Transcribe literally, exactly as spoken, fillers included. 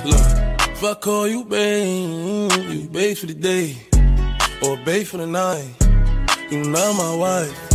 Look, if I call you babe, you babe for the day, or babe for the night, you not my wife.